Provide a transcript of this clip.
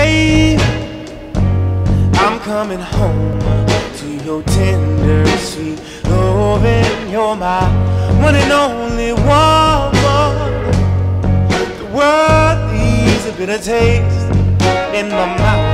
babe, I'm coming home to your tender, sweet loving. You're my one and only woman. The world leaves a bitter taste in my mouth